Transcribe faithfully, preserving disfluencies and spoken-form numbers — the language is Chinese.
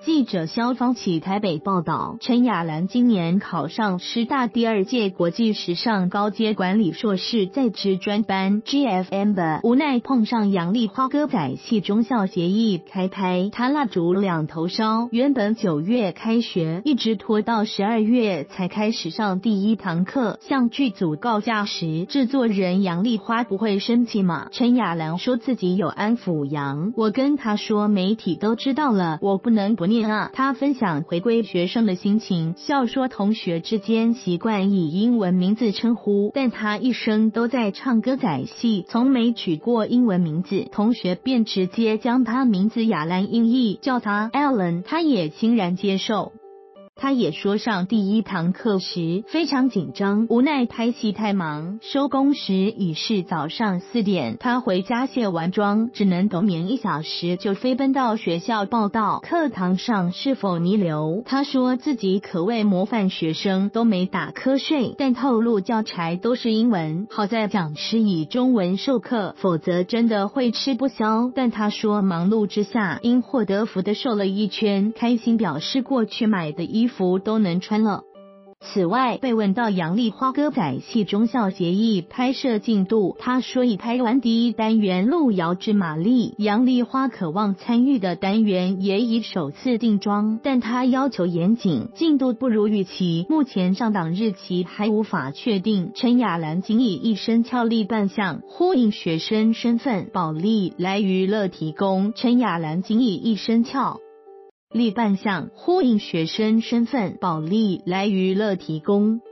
记者肖芳启台北报道，陈雅兰今年考上师大第二届国际时尚高阶管理硕士在职专班 G F M 的，无奈碰上杨丽花歌仔戏中校协议开拍，他蜡烛两头烧，原本九月开学，一直拖到十二月才开始上第一堂课。向剧组告假时，制作人杨丽花不会生气吗？陈雅兰说自己有安抚杨，我跟他说媒体都知道了，我不能不念啊。他分享回归学生的心情，笑说同学之间习惯以英文名字称呼，但他一生都在唱歌仔戏，从没取过英文名字，同学便直接将他名字雅兰音译，叫他 Alan， 他也欣然接受。他也说上第一堂课时非常紧张，无奈拍戏太忙，收工时已是早上四点。他回家卸完妆，只能冬眠一小时就飞奔到学校报到。课堂上是否弥留？他说自己可谓模范学生，都没打瞌睡，但透露教材都是英文，好在讲师以中文授课，否则真的会吃不消。但他说忙碌之下，因祸得福的瘦了一圈，开心表示过去买的衣服衣服都能穿了。此外，被问到杨丽花歌仔戏中校协议拍摄进度，他说已拍完第一单元《路遥知马力》，杨丽花渴望参与的单元也已首次定妆，但他要求严谨，进度不如预期，目前上档日期还无法确定。陈雅兰仅以一身俏丽扮相，呼应学生身份，保利来娱乐提供。陈雅兰仅以一身俏丽扮相，呼应学生身份，保利来娱乐提供。